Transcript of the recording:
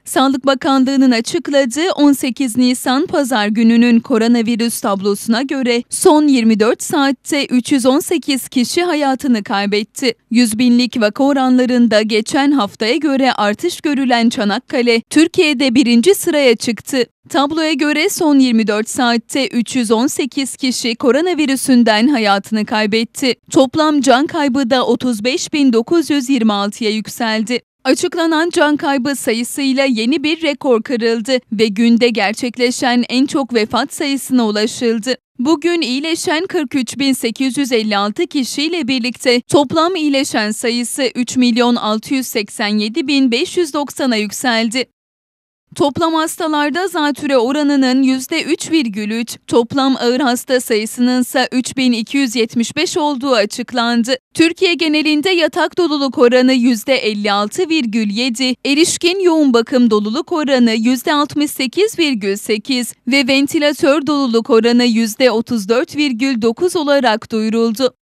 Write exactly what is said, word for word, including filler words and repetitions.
Sağlık Bakanlığı'nın açıkladığı on sekiz Nisan Pazar gününün koronavirüs tablosuna göre son yirmi dört saatte üç yüz on sekiz kişi hayatını kaybetti. yüz binlik vaka oranlarında geçen haftaya göre artış görülen Çanakkale, Türkiye'de birinci sıraya çıktı. Tabloya göre son yirmi dört saatte üç yüz on sekiz kişi koronavirüsünden hayatını kaybetti. Toplam can kaybı da otuz beş bin dokuz yüz yirmi altıya yükseldi. Açıklanan can kaybı sayısıyla yeni bir rekor kırıldı ve günde gerçekleşen en çok vefat sayısına ulaşıldı. Bugün iyileşen kırk üç bin sekiz yüz elli altı kişiyle birlikte toplam iyileşen sayısı üç milyon altı yüz seksen yedi bin beş yüz doksana yükseldi. Toplam hastalarda zatürre oranının yüzde üç virgül üç, toplam ağır hasta sayısının ise üç bin iki yüz yetmiş beş olduğu açıklandı. Türkiye genelinde yatak doluluk oranı yüzde elli altı virgül yedi, erişkin yoğun bakım doluluk oranı yüzde altmış sekiz virgül sekiz ve ventilatör doluluk oranı yüzde otuz dört virgül dokuz olarak duyuruldu.